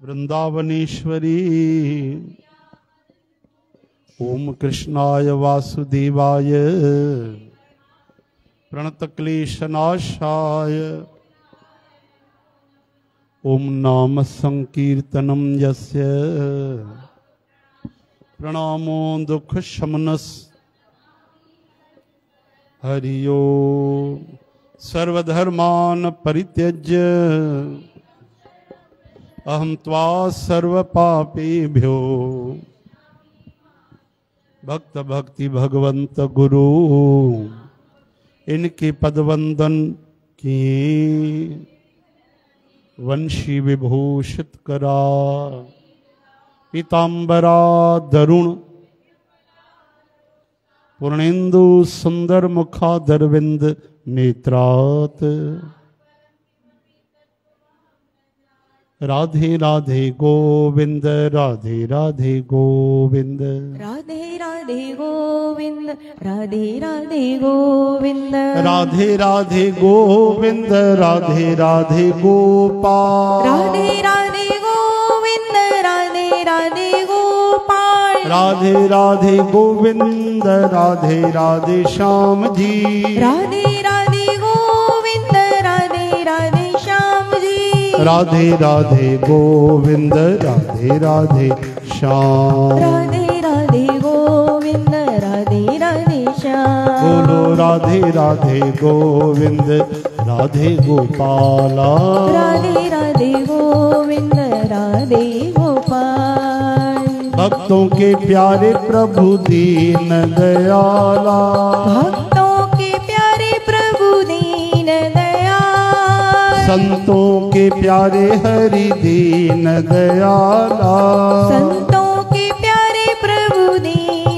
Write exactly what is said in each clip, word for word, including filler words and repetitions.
वृंदावनेश्वरी। ओम कृष्णाय वासुदेवाय प्रणतक्लेशनाशाय ओम नाम संकीर्तनम यस्य प्रणामो दुख शमनस। हरि ओम। सर्वधर्मान परित्यज्य अहम त्वा सर्वपापेभ्यो भक्त भक्ति भगवंत गुरु इनके पदवंदन किए। वंशी विभूषित करा पीतांबरा दरुण पूर्णेन्दु सुंदर मुखादरविंद नेत्रात। राधे राधे गोविंद राधे राधे गोविंद राधे राधे गोविंद राधे राधे गोविंद राधे राधे गोविंद राधे राधे गोपाल राधे राधे गोविंद राधे राधे गोपाल राधे राधे गोविंद राधे राधे श्याम जी राधे राधे गोविंद राधे राधे श्याम जी राधे राधे गोविंद राधे राधे श्याम राधे राधे गोविंद राधे राधे श्याम। बोलो राधे राधे गोविंद राधे गोपाला राधे राधे गोविंद राधे गोपाल। भक्तों के प्यारे प्रभु दीन दयाला भक्तों के प्यारे प्रभु दीन दयाल। संतों के प्यारे हरि दीन दयाला संतों के प्यारे प्रभु दीन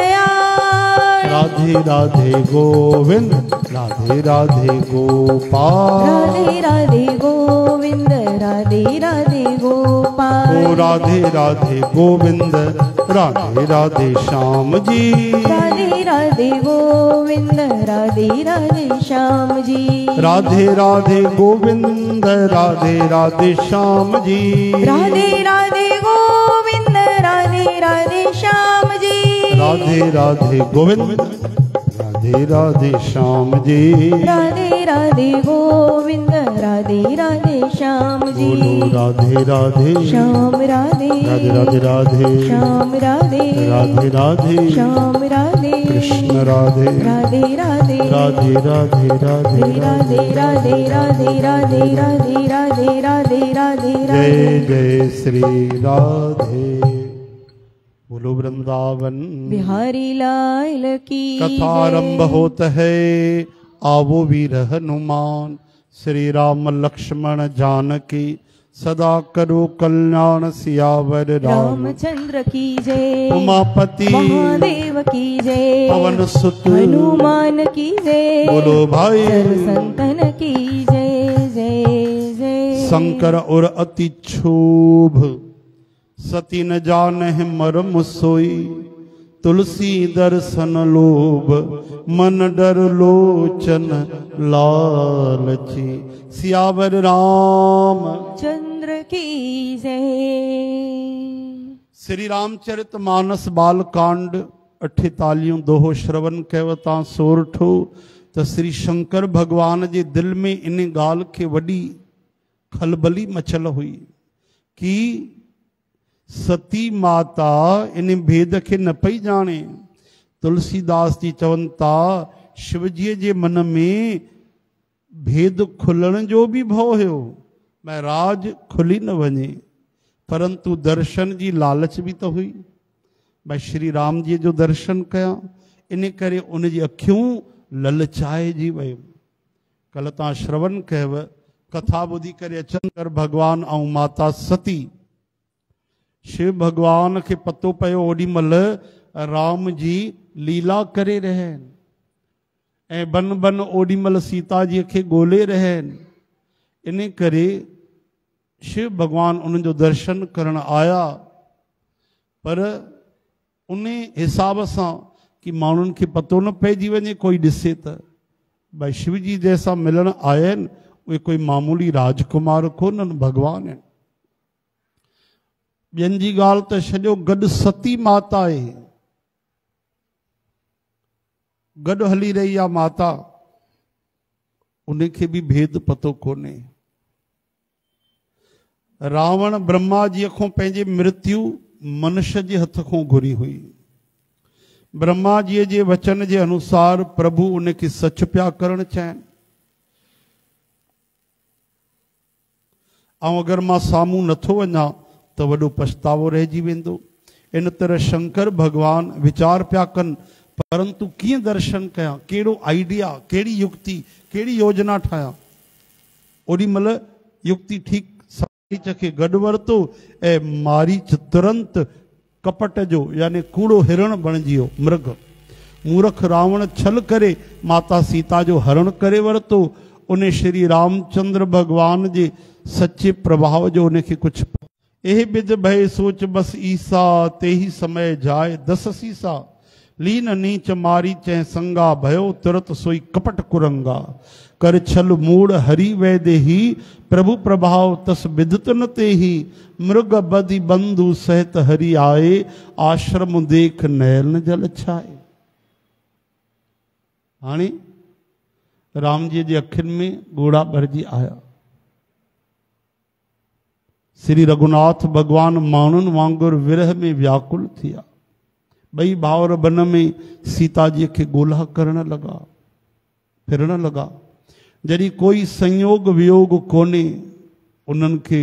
दयाल। राधे राधे गोविंद राधे राधे गोपाल राधे राधे गोविंद राधे राधे गोपाल। ओ राधे राधे गोविंद राधे राधे श्याम जी राधे राधे गोविंद राधे राधे श्याम जी राधे राधे गोविंद राधे राधे श्याम जी राधे राधे गोविंद राधे राधे श्याम जी राधे राधे गोविंद राधे राधे श्याम जी राधे राधे गोविंद राधे राधे श्याम जी बोलो राधे राधे श्याम राधे राधे राधे राधे श्याम राधे राधे राधे श्याम राधे कृष्ण राधे राधे राधे राधे राधे राधे राधे राधे राधे राधे राधे राधे राधे राधे जय जय श्री राधे। बोलो वृंदावन बिहारी लाल की कथारंभ होता है। आवो वीर हनुमान श्री राम लक्ष्मण जानकी सदा करो कल्याण सियावर रामचंद्र की जय उमापति महादेव की जय पवन सुत हनुमान की जय बोलो भाई संतन की जय जय जय। शंकर और अति क्षोभ सती न जानहि मरम सोई तुलसी दर्शन लोभ मन डर लोचन लालची सियावर राम चंद्र की जय। श्री रामचरित मानस बाल कांड अठेतालियों दोहो श्रवण कहवता सोरठो तो श्री शंकर भगवान जे दिल में इन गाल के वडी खलबली मचल हुई कि सती माता इन भेद के न पई जाने। तुलसीदास जी चवनि था शिवजीअ जे मन में भेद खुलण जो भी भव हुयो मैं राज खुली न वञे परंतु दर्शन जी लालच भी तो हुई मैं श्री राम जी जो दर्शन कया इन करे उन जी अखियूं ललचाए जी वयूं। कल तव्हां श्रवण कयव कथा ॿुधी करे अचनि कर भगवान ऐं माता सती शिव भगवान के पतो पयो ओडी मल राम जी लीला करे रहन ए बन बन ओडी मल सीता जी के गोले रहन इन करे शिव भगवान उन जो दर्शन करण आया पर उन हिसाब से कि मानुन के पतो न पइजी वने कोई दिसे त भाई शिव जी जैसा मिलन आयन वे कोई मामूली राजकुमार को न भगवान है। ॿियनि जी ॻाल्हि त छॾियो, गॾु सती माता आहे, गॾु हली रही आहे माता, उनखे बि भेद पतो कोन्हे। रावण ब्रह्मा जी खां पंहिंजे मृत्यु मनुष्य जे हथ खां घुरी हुई। ब्रह्मा जी जे वचन जे अनुसार प्रभु उनखे सच पिया करण चाहिनि, ऐं अगरि मां साम्हूं नथो वञा त वॾो पछतावो रहिजी वेंदो। इन तरह शंकर भगवान वीचार पिया कनि, परंतु कीअं दर्शन कयां, कहिड़ो आइडिया, कहिड़ी युक्ति, कहिड़ी योजना ठाहियां। ओॾी महिल युक्ति ठीक मारीच खे गॾु वरितो ऐं मारीच तुरंत कपट जो यानी कूड़ो हिरण बणिजी वियो, मृग। मूर्ख रावण छल करे माता सीता जो हरण करे वरितो। उन श्री रामचंद्र भगवान जे सच्चे प्रभाव जो उनखे कुछ एह बिद भय सोच बस ईसा ते ही समय जाए दस सीसा लीन नीच मारी चै संगा भयो तुरत सोई कपट कुरंगा कर छल मूड हरि वैदे ही प्रभु प्रभाव तस बिदत न ते ही मृग बदि बंधु सहित हरि आए आश्रम देख नयन जल छाए। हाणे राम जी जे अखियुनि में ॻोढ़ा भरजी आया। श्री रघुनाथ भगवान माण्हुनि वांगुरु विरह में व्याकुल थिया। ॿई भाउर बन में सीता जी खे ॻोल्हा करण लॻा, फिरण लॻा। जॾहिं कोई संयोग वियोग कोन्हे, उन्हनि खे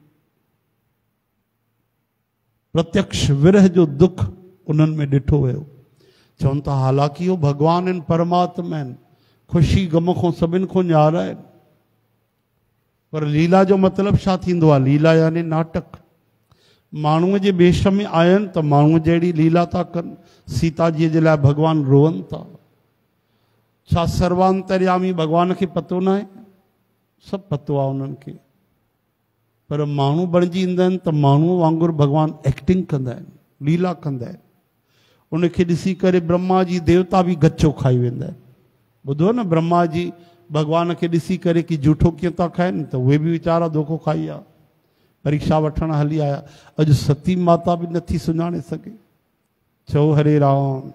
प्रत्यक्ष विरह जो दुख उन्हनि में ॾिठो वियो। चवनि था हालांकि उहो भगवान आहिनि, परमात्मा आहिनि, ख़ुशी गम खां सभिनि खां न्यारा आहिनि, पर लीला जो मतिलबु छा थींदो आहे? लीला यानी नाटक। माण्हूअ जे वेश में आयनि त माण्हूअ जहिड़ी लीला था कनि। सीता जी जे लाइ भगवान रोअनि था। छा सर्वांतर्यामी भगवान खे पतो न आहे? सभु पतो आहे उन्हनि खे, पर माण्हू बणिजी ईंदा आहिनि त माण्हूअ वांगुरु भगवान एक्टिंग कंदा आहिनि, लीला कंदा आहिनि। उनखे ॾिसी करे ब्रह्मा जी देवता बि गचो खाई वेंदा आहिनि। ॿुधो न, ब्रह्मा जी भगवान खे ॾिसी करे कि जूठो कीअं था खाइनि, त उहे बि वीचारा धोखो खाई विया, परीक्षा वठण हली आया। अॼु सती माता बि नथी सुञाणे सघे। चओ हरे राम।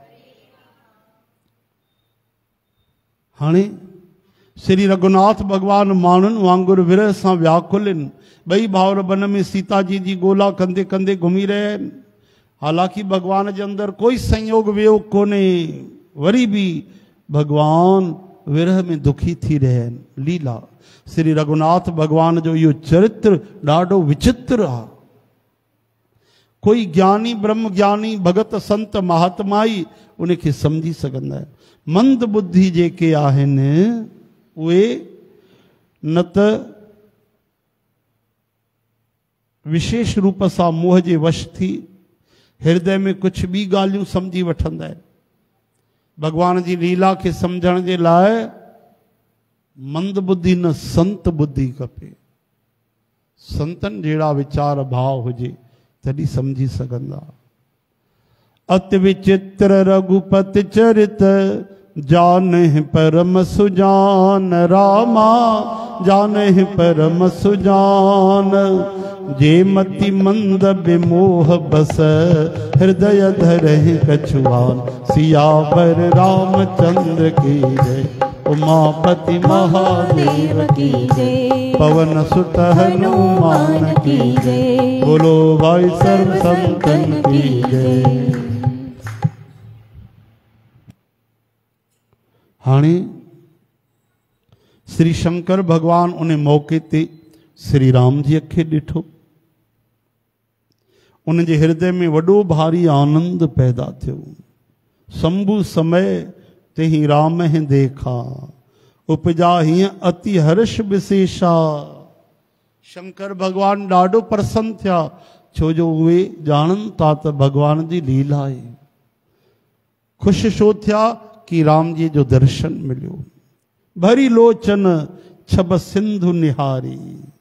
हाणे श्री रघुनाथ भगवान माण्हुनि वांगुरु विरह सां व्याकुल आहिनि। ॿई भाउर बन में सीता जी जी ॻोल्हा कंदे कंदे घुमी रहिया आहिनि। हालांकि भगवान जे अंदरि कोई संयोग वियोग कोन्हे, वरी बि भगवान विरह में दुखी थी रहिया आहिनि। लीला श्री रघुनाथ भगवान जो इहो चरित्र ॾाढो विचित्र आहे। कोई ज्ञानी ब्रह्म ज्ञानी भगत संत महात्माई उनखे सम्झी सघंदा आहिनि। मंद बुद्धि जेके आहिनि उहे न त विशेष रूप सां मोह जे वश थी हृदय में कुछ ॿी ॻाल्हियूं सम्झी वठंदा आहिनि। भगवान जी लीला खे सम्झण जे लाइ मंद बुद्धि न संत बुद्धि खपे। संतन जहिड़ा वीचार भाव हुजे तॾहिं सम्झी सघंदा। अति विचित्र रघुपति चरित जाने परम सुजान रामा जाने परम सुजान जे मति मंद विमोह बस हृदय धरहि कछुआन सियावर रामचंद्र की जय उमापति महादेव की जय पवन सुत हनुमान की जय बोलो भाई सर्व संतन की जय। हाणे श्री शंकर भगवान उन मौके ते श्री राम जी खे ॾिठो। उन जे हृदय में वॾो भारी आनंद पैदा थियो। शंभु समय ते ही राम है देखा उपजा हीअं अति हर्ष विशेषा। शंकर भगवान ॾाढो प्रसन्न थिया, छो जो उहे ॼाणनि था त भगवान जी लीला आहे। ख़ुशि छो थिया कि राम जी जो दर्शन मिलियो। भरी लोचन छब सिंधु निहारी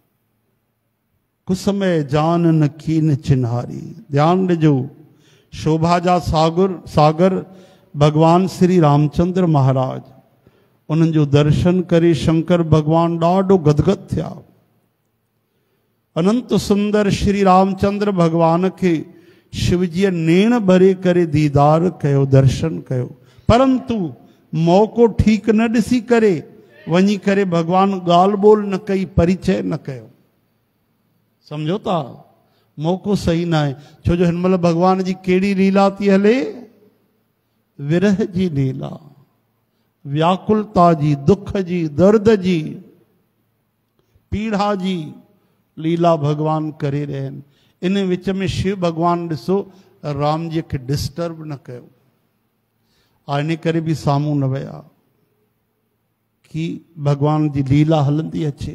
कुसमय जान न कीन चिन्हारी। ध्यान ॾिजो, शोभा जा सागर सागर भगवान श्री रामचंद्र महाराज, उन्हनि जो दर्शन करे शंकर भगवान ॾाढो गदगद थिया। अनंत सुंदर श्री रामचंद्र भगवान के शिवजी नेण भरे करे दीदार कयो, दर्शन कयो, परंतु मौको ठीक न ॾिसी करे वञी करे भगवान ॻाल्हि ॿोल न कई, परिचय न कयो। समझो था, मौको सही न आहे। छो जो हिन महिल भगवान जी कहिड़ी लीला थी हले? विरह जी लीला, व्याकुलता जी, दुख जी, दर्द जी, पीड़ा जी लीला भगवान करे रहिया आहिनि। इन विच में शिव भगवान ॾिसो राम जी खे डिस्टर्ब न कयो, इन करे बि साम्हूं न विया कि भगवान जी लीला हलंदी अचे।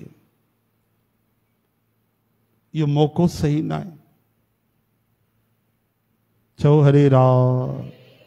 इहो मौको सही न आहे। चओ हरे राम।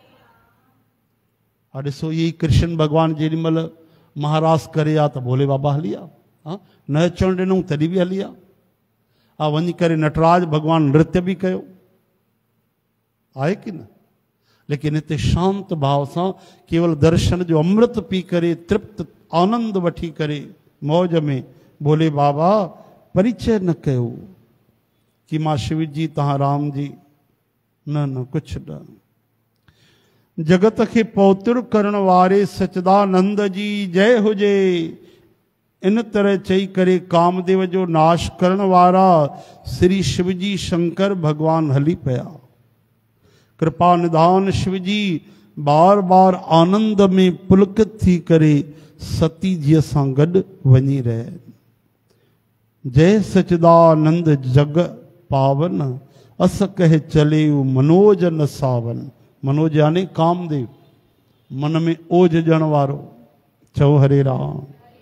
हा ॾिसो इहे कृष्ण भगवान जेॾी महिल महाराज करे आ त भोले बाबा हली आ, हा न अचणु ॾिनऊं तॾहिं बि हली आ। हा वञी करे नटराज भगवान नृत्य भी कयो, आहे कि न? लेकिन हिते शांत भाव सां केवल दर्शन जो अमृत पी करे तृप्त आनंद वठी करे मौज में भोले बाबा परिचय न कयो कि मां शिव जी तहां राम जी, न न कुछ न। जगत के पौत्र करण वारे सच्चिदानंद जी जय हुजे, इन तरह चई करे कामदेव जो नाश करण वारा श्री शिवजी शंकर भगवान हली पया। कृपा निधान शिवजी बार बार आनंद में पुलकित थी करे सती जी सां गॾु वञी रहे। जय सच्चिदानंद जग पावन, अस कह चले मनोज न सावन। मनोज यानी कामदेव, मन में ओज ॼण वारो। चओ हरे राम।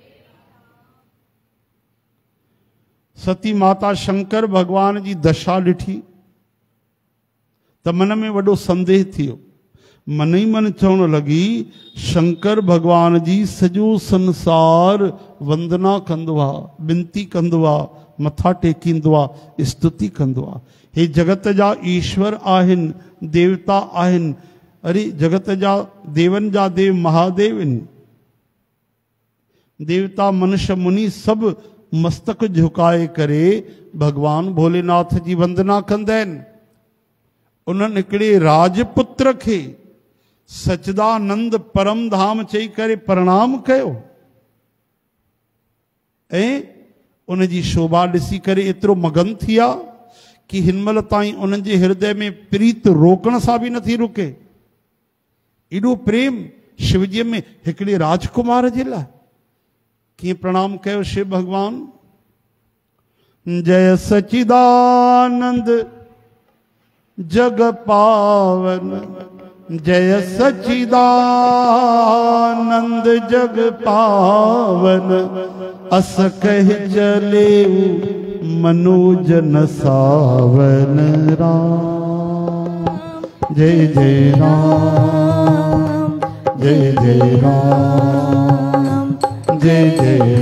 सती माता शंकर भगवान जी दशा ॾिठी त मन में वॾो संदेह थियो। मन ई मन चवण लॻी शंकर भगवान जी सॼो संसार वंदना कंदो आहे, बिनती कंदो आहे, मथा टेकींदो आहे, स्तुति कंदो आहे। हे जगत जा ईश्वर आहिनि, देवता आहिनि। अरे जगत जा देवन जा देव महादेव आहिनि। देवता मनुष्य मुनि सभु मस्तक झुकाए करे भगवान भोलेनाथ जी वंदना कंदा आहिनि। उन्हनि हिकिड़े राजपुत्र खे सच्चिदानंद परम धाम चई करे प्रणाम कयो ऐं उन जी शोभा ॾिसी करे एतिरो मगन थी विया कि हिनमहिल ताईं उन्हनि जे हृदय में प्रीत रोकण सां बि नथी रुके। एॾो प्रेम शिवजीअ में हिकिड़े राजकुमार जे लाइ। कीअं प्रणाम कयो शिव भगवान? जय सच्चिदानंद जग पावन, जय सच्चिदानंद जग पावन, अस कह चले मनोज न सावन। राम जय जय राम, जय जय राम, जय जय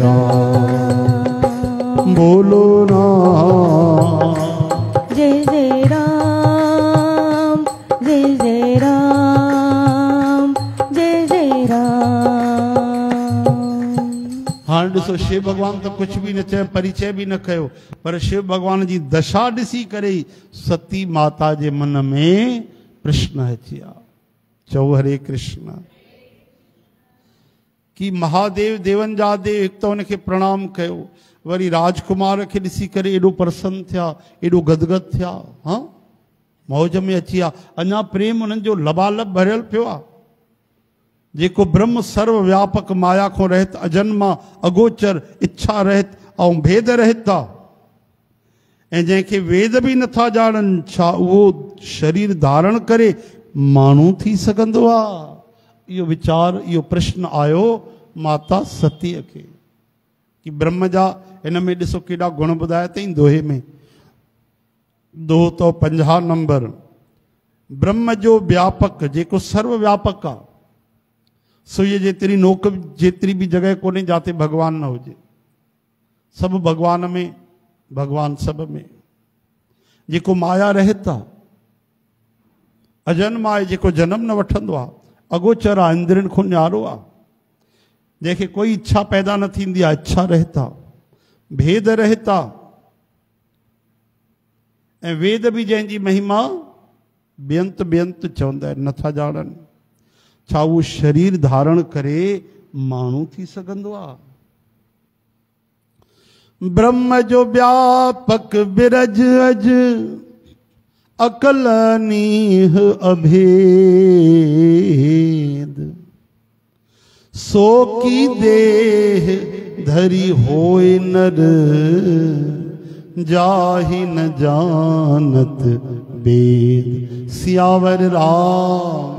राम। बोलो राम, जय जय राम, जय जय राम, जय जय राम। हाँ ॾिसो शिव भगवान तो कुछ भी न चयो, परिचय भी न कयो, पर शिव भगवान जी दशा ॾिसी करे सती माता जे मन में प्रश्न अची विया। चओ हरे कृष्ण। कि महादेव देवन जा देव हिकु त हुनखे प्रणाम कयो, वरी राजकुमार खे ॾिसी करे एॾो प्रसन्न थिया, एॾो गदगद थिया, हाँ मौज में अची विया। अञा प्रेम उन्हनि जो लबालब भरियल पियो आहे। जेको ब्रह्म सर्व व्यापक माया को रहित, अजन्मा अगोचर, इच्छा रहित ऐं भेद रहित आहे, ऐं जंहिंखे वेद बि नथा ॼाणनि, छा उहो शरीर धारण करे माण्हू थी सघंदो आहे? इहो वीचार, इहो प्रश्न आयो माता सतीअ खे कि ब्रह्म जा हिन में ॾिसो केॾा गुण ॿुधाया अथई दोहे में। दोहो तो पंजाह नंबर। ब्रह्म जो व्यापक, जेको सर्व व्यापक आहे, सुईअ जेतिरी नोक जेतिरी बि जॻह कोन्हे जिते भगवान न हुजे। सभु भगवान में, भगवान सभ में। जेको माया रहित आहे, अजन्मा आहे, जेको जनम न वठंदो आहे, अगोचर आहे, इंद्रियनि खां न्यारो आहे, जंहिंखे कोई इच्छा पैदा न थींदी आहे, इच्छा रहित आहे, भेद रहित आहे, ऐं वेद भी जंहिंजी महिमा बेअंत बेअंत चवंदा आहिनि, नथा ॼाणनि। छा उहो शरीर धारण करे माण्हू थी सघंदो आहे? ब्रह्म जो व्यापक बिरज अज अकल नीह अभेद, सो की देह धरी होय नर, जाहि न जानत वेद। सियावर राम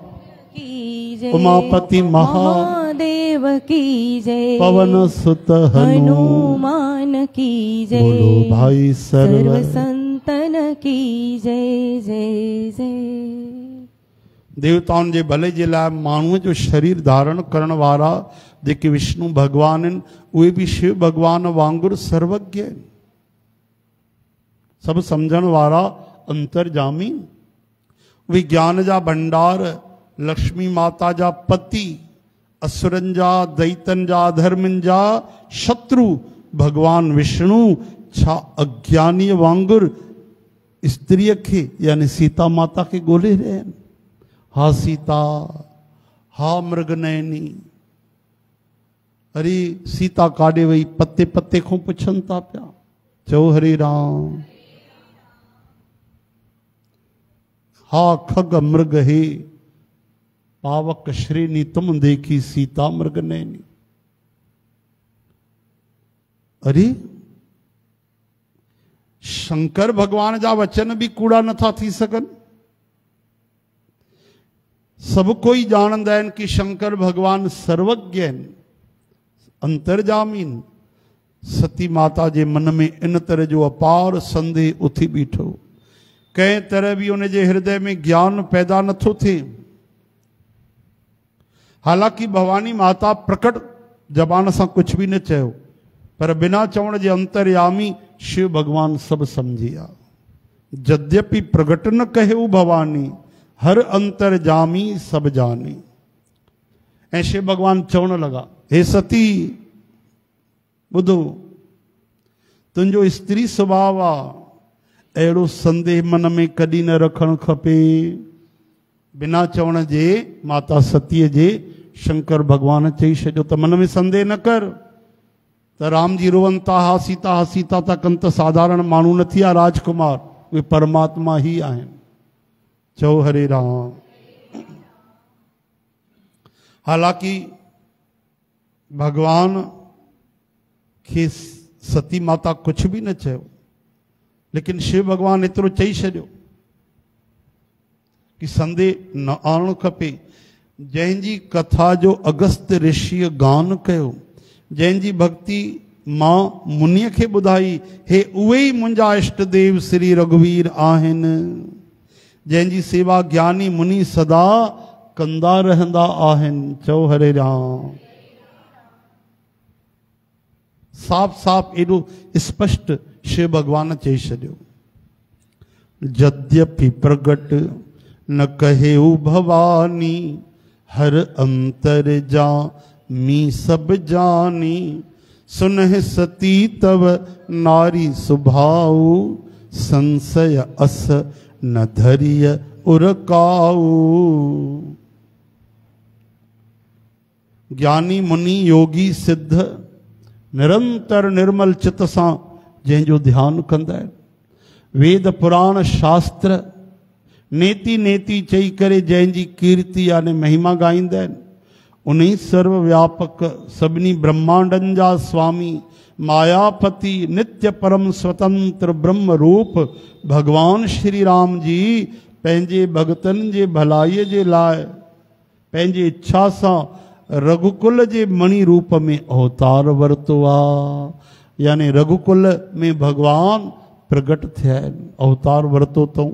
उमापति महादेव की जय, पवन सुत हनुमान की जय, बोलो भाई सर्व संतन की जय जय जय। देवताउनि जे भले जे लाइ माण्हूअ जो शरीर धारण करण वारा जेके विष्णु भगवान आहिनि, उहे बि शिव भगवान वांगुरु सर्वज्ञ आहिनि, सभु सम्झण वारा, अंतर्जामी। विज्ञान जा भंडार, लक्ष्मी माता जा पति, असुरन जा, दैतन जा, अधर्मन जा शत्रु भगवान विष्णु छा अज्ञानी वांगुर स्त्रीअ खे यानी सीता माता के ॻोल्हे रहिया आहिनि। हा सीता, हा मृगनयनी। अरे सीता काॾे वई? पते पते खां पुछनि था पिया। चओ हरे राम। हा खग मृग हे पावक श्रेणी, तुम देखी सीता मृग नैनी। अरे शंकर भगवान जा वचन भी कूड़ा नथा थी सकन। सब कोई जानंदा आहिनि कि शंकर भगवान सर्वज्ञ आहिनि, अंतर्जामीन। सती माता जे मन में इन तरह जो अपार संदेह उथी बीठो, कंहिं तरह भी उन जे हृदय में ज्ञान पैदा नथो थिए। हालांकि भवानी माता प्रकट जबान से कुछ भी न चयो, पर बिना चवण जे अंतर्यामी शिव भगवान सब समझिया। यद्यपि प्रकट न कहे भवानी, हर अंतर्जामी सब जानी। ऐं शिव भगवान चवण लगा, हे सती बुधो, तुंहिंजो स्त्री स्वभाव आ, अहिड़ो संदेह मन में कॾहिं न रखणु खपे। बिना चवण जे माता सतीअ जे शंकर भगवान चई छॾियो त मन में संदेह न कर। त राम जी रोवन था, हा सीता हा सीता था कनि त साधारण माण्हू न थी, राजकुमार उहे परमात्मा ही आहिनि। चओ हरे राम। हालांकि भगवान खे सती माता कुछ भी न चयो, लेकिन शिव भगवान एतिरो चई छॾियो कि संदेह न आणणु खपे। जंहिंजी कथा जो अगस्त ऋषिअ गान कयो, जंहिंजी भक्ति मां मुनीअ खे ॿुधाई, हे उहे ई मुंहिंजा इष्ट देव श्री रघुवीर आहिनि, जंहिंजी सेवा ज्ञानी मुनि सदा कंदा रहंदा आहिनि। चओ हरे राम। साफ साफ एॾो स्पष्ट शिव भगवान चई छॾियो। यद्यपि प्रगट न कहे भवानी, हर अंतर जा मी सब जानी, सुनह सती तव नारी सुभाऊ, संशय अस न धरिय उरकाऊ। ज्ञानी मुनि योगी सिद्ध निरंतर निर्मल चित सां जंहिंजो ध्यान कंदा आहिनि, वेद पुराण शास्त्र नेति नेति चई करे जंहिंजी कीर्ति यानी महिमा गाईंदा आहिनि, उन्हीं सर्वव्यापक सभिनी ब्रह्मांडनि जा स्वामी मायापति नित्य परम स्वतंत्र ब्रह्म रूप भगवान श्री राम जी पंहिंजे भगतनि जे भलाईअ जे लाइ पंहिंजी इच्छा सां रघुकुल जे मणि रूप में अवतार वरितो आहे। यानी रघुकुल में भगवान प्रगट थिया आहिनि, अवतार वरितो अथऊं।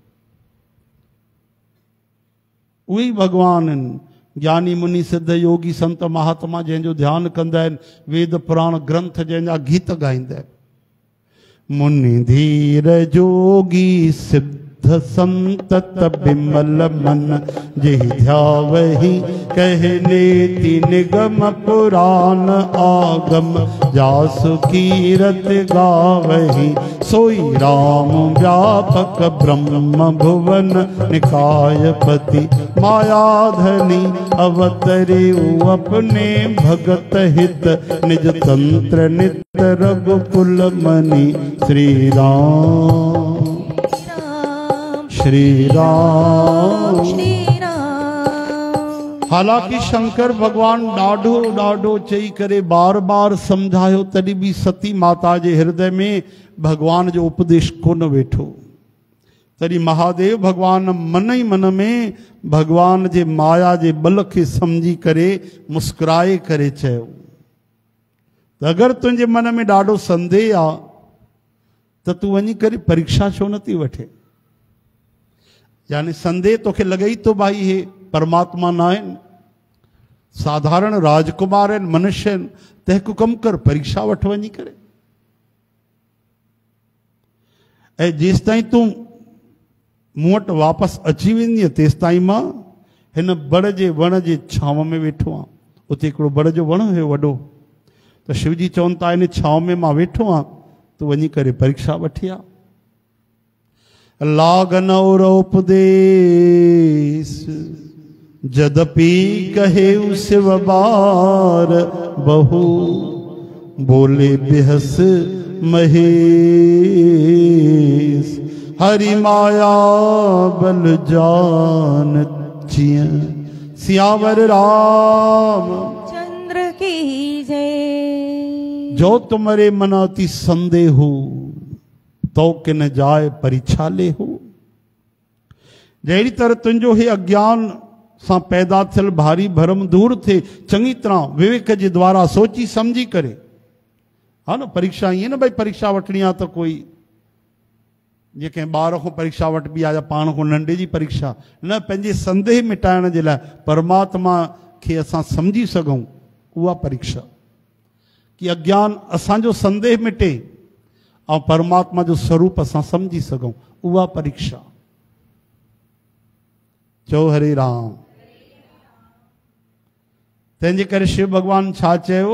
उहे भगवान आहिनि ज्ञानी मुनि सिद्ध योगी संत महात्मा जंहिंजो ध्यानु कंदा आहिनि, वेद पुराण ग्रंथ जंहिंजा गीत ॻाईंदा आहिनि। मुनि धीर जोगी सिद्ध संतत बिमल मन जेहि ध्यावहि कहनेति निगम पुराण आगम जासु कीरत गावहि सोई राम व्यापक ब्रह्म भुवन निकायपति मायाधनी अवतरे अपने भगत हित निज तंत्र नित्य रघुकुल मणि श्री राम श्री राम श्री राम। हालांकि शंकर भगवान ॾाढो ॾाढो चई करे बार बार समझायो तॾहिं बि सती माता जे हृदय में भगवान जो उपदेश कोन वेठो। तॾहिं महादेव भगवान मन ई मन में भगवान जे माया जे बल खे समझी करे मुस्कुराए करे चयो त अगरि तुंहिंजे मन में ॾाढो संदेह आहे त तूं वञी करे परीक्षा छो नथी वठे। यानी संदेह तोखे लॻे ई थो भाई हे परमात्मा न आहिनि, साधारण राजकुमार आहिनि, मनुष्य आहिनि, त हिकु कमु कर परीक्षा वठ वञी करे। ऐं जेसि ताईं तूं मूं वटि वापसि अची वेंदीअ तेसि ताईं मां हिन बड़ जे वण जे छांव में वेठो आहियां। उते हिकिड़ो बड़ जो वण हुयो वॾो, त शिवजी चवनि था इन छांव में मां वेठो आहियां, तूं वञी करे परीक्षा वठी आ। लागन और उपदेश जदपि कहे शिव बार बहु बोले बिहस महेश हरि माया बल जान चिय सियावर राम चंद्र की जय। जो तुम्हारे मन अति संदेह हो तो किन जाए परीक्षा ले हो। जहिड़ी तरह तुंहिंजो हे अज्ञान सां पैदा थियल भारी भरम दूर थे चङी तरह विवेक जे द्वारा सोची समझी करे। हा न परीक्षा ईअं न भाई परीक्षा वठणी आहे त कोई जे कंहिं ॿार खां परीक्षा वठबी आहे या पाण खां नंढे जी परीक्षा न, पंहिंजे संदेह मिटाइण जे लाइ परमात्मा खे असां समझी सघूं उहा परीक्षा कि अज्ञान असांजो संदेह मिटे और परमात्मा जो स्वरूप असां समझी सघूं उहा परीक्षा। चओ हरे राम। तंहिंजे करे शिव भगवान छा चयो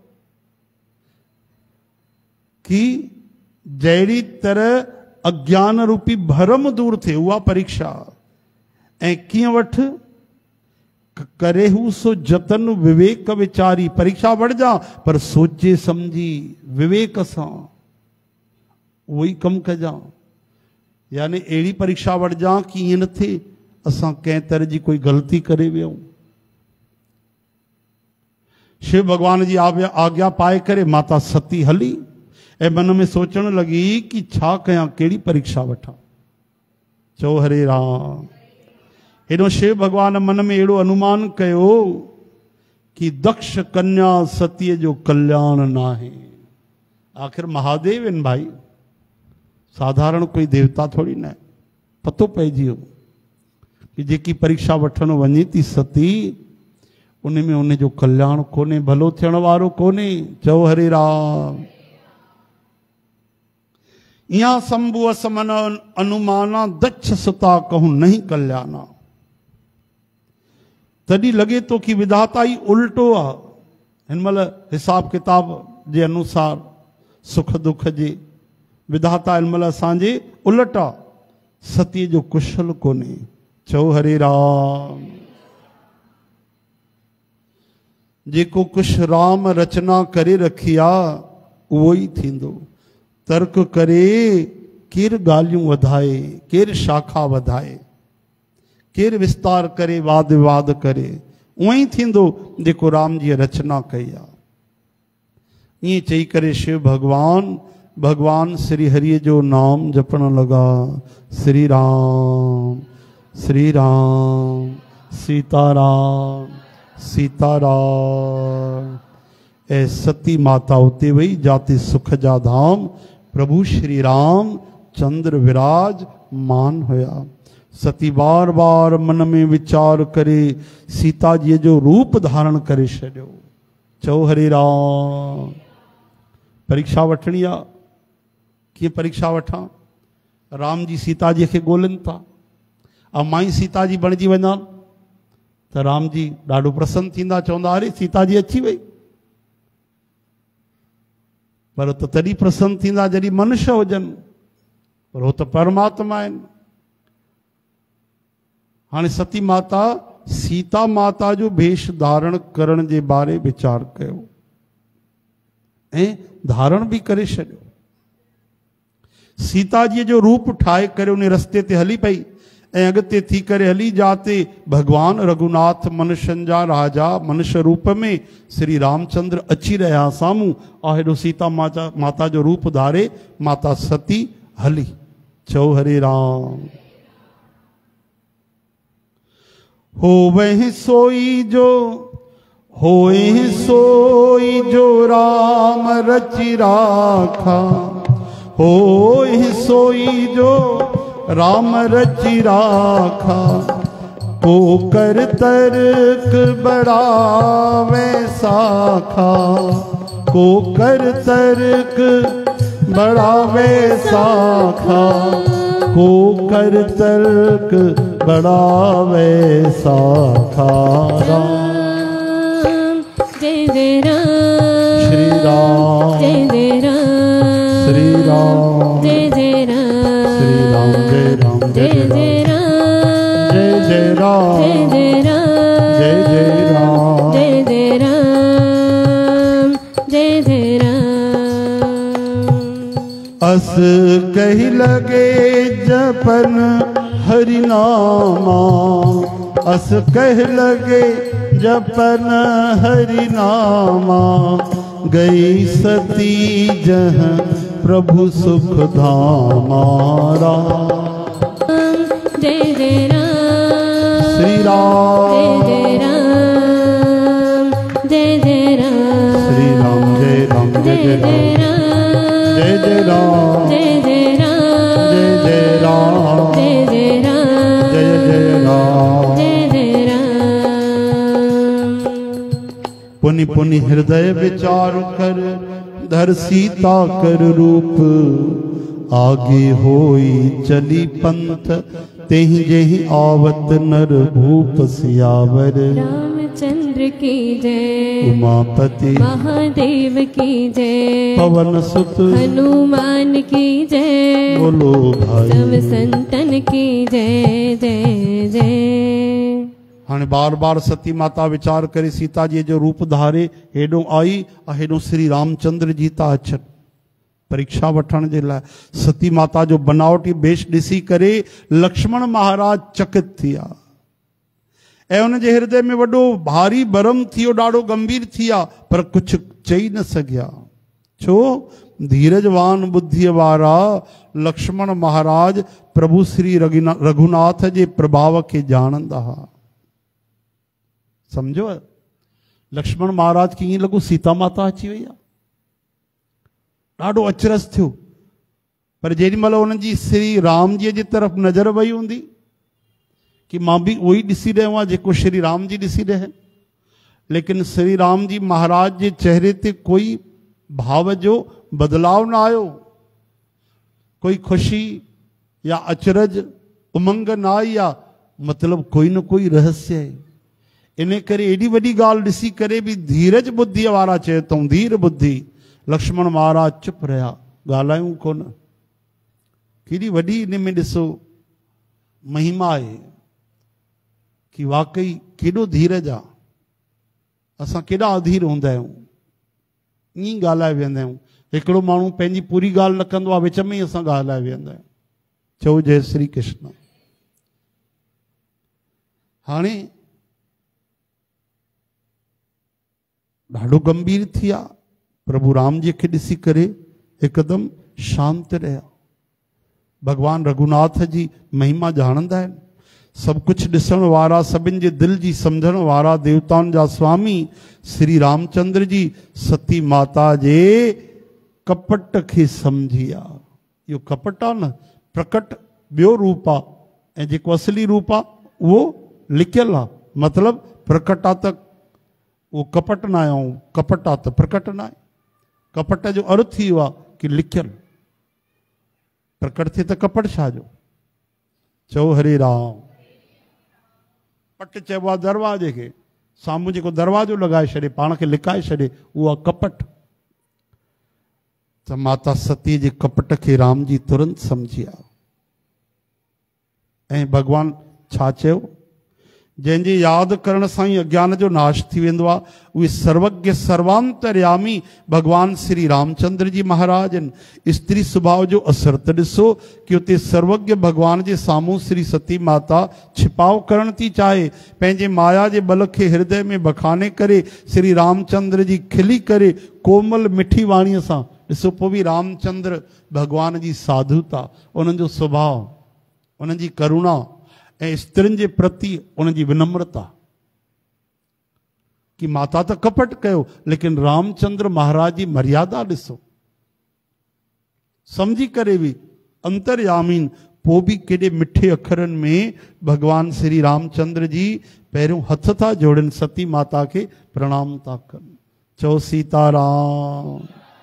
कि जहिड़ी तरह अज्ञान रूपी भरम दूर थे उहा परीक्षा। ऐं कीअं वठ करे हू सो जतन विवेक विचारी। परीक्षा वठ जा पर सोचे समझी विवेक सां उहो ई कमु कजां। यानी अहिड़ी परीक्षा वठ जा कि ईअं न थिए असां कंहिं तरह जी कोई ग़लती करे वियूं। शिव भगवान जी आज्ञा आज्ञा पाए करे माता सती हली ऐं मन में सोचण लॻी कि छा कयां, कहिड़ी परीक्षा वठां। चओ हरे राम। हेॾो शिव भगवान मन में अहिड़ो अनुमान कयो कि दक्ष कन्या सतीअ जो कल्याण न आहे। आख़िर महादेव आहिनि भाई, साधारण कोई देवता थोड़ी न आहे। पतो पइजी वियो कि जेकी परीक्षा वठण वञे थी सती उन में उन जो कल्याण कोन्हे, भलो थियण वारो कोन्हे। चओ हरे राम। इहा संभु असमन अनुमाना दक्ष सुता कहूं नहीं कल्याणा। तॾहिं लॻे थो कि विधाता ई उल्टो आहे। हिन महिल हिसाब किताब जे अनुसार सुख दुख जे विधाता हिन महिल असांजे उलट आहे। सतीअ जो कुशल कोन्हे। चओ हरे राम। जेको कुछ राम रचना करे रखी आहे उहो ई थींदो। तर्क करे केर ॻाल्हियूं वधाए, केर शाखा वधाए, केर विस्तार करे, वाद विवाद करे, उहो ई थींदो जेको राम जी रचना कई आहे। ईअं चई करे शिव भगवान भगवान श्री हरिय जो नाम जपण लगा। श्री राम श्री राम सीताराम सीताराम। ऐ सती माता उते वही जाते सुख जा धाम प्रभु श्री राम चंद्र विराज मान होया। सती बार बार मन में विचार करे सीता जी जो रूप धारण करे छॾियो। चओ हरे राम। परीक्षा वठणी आहे। कीअं परीक्षा वठां? राम जी सीता जी खे ॻोल्हनि था, ऐं माई सीता जी बणिजी वञा त राम जी ॾाढो प्रसन्न थींदा, चवंदा अरे सीता जी अची वई। पर त तॾहिं प्रसन्न थींदा जॾहिं मनुष्य हुजनि, पर हो त परमात्मा आहिनि। हाणे सती माता सीता माता जो वेश धारण करण जे बारे वीचार कयो ऐं धारण बि करे छॾियो। सीता जी जो रूप ठाहे करे उन रस्ते ते हली पई ऐं अॻिते थी करे हली जाते भगवान रघुनाथ मनुष्यनि जा राजा मनुष्य रूप में श्री रामचंद्र अची रहा साम्हूं, और हेॾो सीता माता माता जो रूप धारे माता सती हली। चओ हरे राम। हो वह सोई जो होए सोई जो राम रचि राखा, होए सोई जो राम रचि राखा, को कर तर्क बढ़ावे साखा, को कर तर्क बढ़ावे साखा, को कर तर्क बढ़ावे साखा। राम जय जय राम, श्री राम जय जय राम, श्री राम जय जय राम, श्री राम जय राम जय जय राम, जय जय राम जय जय राम, जय जय राम जय जय राम, जय जय राम। अस कही लगे जपन हरि नामा, अस कह लगे जपन हरि नामा, गई सती जह प्रभु सुख धामा। जय जय राम, श्री राम जय जय राम, जय जय राम, श्री राम जय राम जय जय जय राम, जय जय राम जय जय राम, जय जय राम जय जय राम, जय जय राम। जय जय राम। पुनि पुनि हृदय विचार कर धर सीता कर रूप, आगे होई चली पंथ तेहि जेहि आवत नर भूप सियावर। रामचंद्र की जय, उमापति महादेव की जय, पवन सुत हनुमान की जय, बोलो भाई। सब संतन की जय जय जय। हाणे बार बार सती माता विचार करे सीता जी जो रूप धारे हेॾो आई, हेॾो श्री रामचंद्र जी था अचनि परीक्षा वठण जे लाइ। सती माता जो बनावटी वेश ॾिसी करे लक्ष्मण महाराज चकित थी विया ऐं उन जे हृदय में वॾो भारी भरम थियो, ॾाढो गंभीर थी विया, पर कुझु चई न सघिया। छो? धीरजवान बुद्धीअ वारा लक्ष्मण महाराज प्रभु श्री रघुनाथ जे प्रभाव खे ॼाणंदा हुआ। समझो, लक्ष्मण महाराज खे ईअं लॻो सीता माता अची वई आहे, ॾाढो अचरज थियो। पर जेॾी महिल उन्हनि जी श्री राम जी जे तरफ़ नज़र वई हूंदी कि मां बि उहो ई ॾिसी रहियो आहियां जेको श्री राम जी ॾिसी रहे, लेकिन श्री राम जी महाराज जे चेहरे ते कोई भाव जो बदलाव न आयो, कोई खुशी या अचरज उमंग न आई आहे, मतलब कोई न कोई रहस्य है। इन करे एडी वॾी ॻाल्हि ॾिसी करे बि धीरज बुद्धीअ वारा चए अथऊं, धीर बुद्धि। लक्ष्मण महाराज चुप रहिया, ॻाल्हायूं कोन। केॾी वॾी इन में ॾिसो महिमा आहे कि वाकई केॾो धीरज आहे। असां केॾा अधीर हूंदा आहियूं, ईअं ॻाल्हाए वेंदा आहियूं। हिकिड़ो माण्हू पंहिंजी पूरी ॻाल्हि न कंदो आहे, विच में ई असां ॻाल्हाए वेंदा आहियूं। चओ जय श्री कृष्ण। हाणे ॾाढो गंभीर थी विया, प्रभु राम जी खे ॾिसी करे हिकदमि शांत रहिया। भगवान रघुनाथ जी महिमा ॼाणंदा आहिनि। सभु कुझु ॾिसण वारा, सभिनि जे दिलि जी सम्झण वारा, देवताउनि जा स्वामी श्री रामचंद्र जी सती माता जे कपट खे सम्झी विया। इहो कपट आहे न, प्रकट ॿियो रूप आहे ऐं जेको असली रूप आहे उहो लिकियलु आहे। मतिलबु प्रकट आहे त वो कपट न आहे, ऐं कपट आहे त प्रकट न आहे। कपट जो अर्थ ई आहे कि लिखियल। प्रकट थे तो कपट छा जो। चओ हरे राम। पट चइबो आहे दरवाजे खे, साम्हूं जेको दरवाजो लॻाए छॾे, पाण खे लिकाए छॾे, उहो आहे कपट। त माता सती जे कपट खे राम जी तुरंत सम्झी विया ऐं भॻवान छा चयो, जंहिंजे यादि करण सां ई अज्ञान जो नाश थी वेंदो आहे, उहे सर्वज्ञ सर्वांतर्यामी भगवान श्री रामचंद्र जी महाराज आहिनि। स्त्री स्वभाव जो असर त ॾिसो कि उते सर्वज्ञ भगवान जे साम्हूं श्री सती माता छिपाव करण थी चाहे, पंहिंजे माया जे बल खे हृदय में बखाने करे श्री रामचंद्र जी खिली करे कोमल मिठी वाणीअ सां, ॾिसो पोइ बि रामचंद्र भगवान जी साधुता, उन्हनि जो स्वभाव, उन्हनि जी करुणा ऐं स्त्रियुनि जे प्रति उनजी विनम्रता, कि माता त कपट कयो लेकिन रामचंद्र महाराज जी मर्यादा ॾिसो, समझी करे बि अंतर्यामीन, पोइ बि केॾे मिठे अखरनि में भगवान श्री रामचंद्र जी पहिरियों हथ था जोड़नि, सती माता खे प्रणाम था कनि। चओ सीताराम।